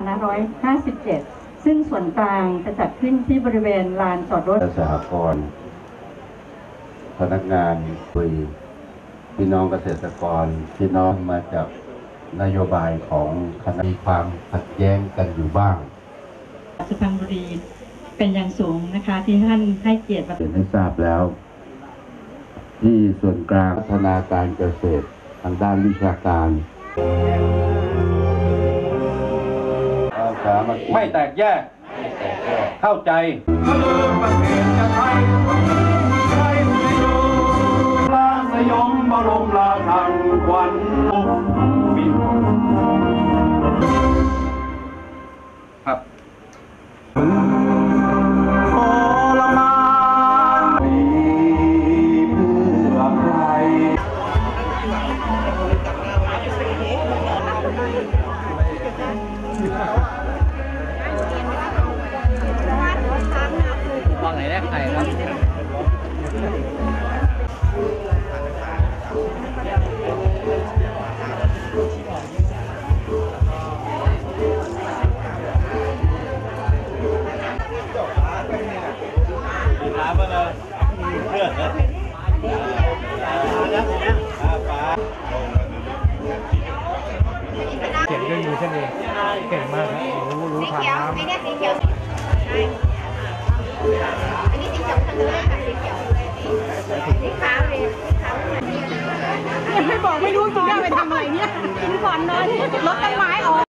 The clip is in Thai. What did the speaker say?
2557 ซึ่งส่วนกลางจะจัดขึ้นที่บริเวณลานจอดรถสหกรณ์พนักงานคุยพี่น้องเกษตรกรพี่น้องมาจากนโยบายของคณะมีความขัดแย้งกันอยู่บ้างสุพรรณบุรีเป็นอย่างสูงนะคะที่ท่านให้เกียรติมาให้ทราบแล้วที่ส่วนกลางพัฒนาการเกษตรทางด้านวิชาการไม่แตกแยกเข้าใจลาสยมบรมราชันควันบินครับทรมานเพื่อใครมองไหนได้ใครครับเขียนด้วยมือฉันเองเก่งมากครับรู้ทางน้ำไอ้เนี่ยสีเขียวอันนี้สีเขียวทะเลค่ะสีเขียวสีขาวเลยยังไม่บอกไม่รู้จริงๆไปทำอะไรเนี่ยกินก่อนนอนรถต้นไม้ออก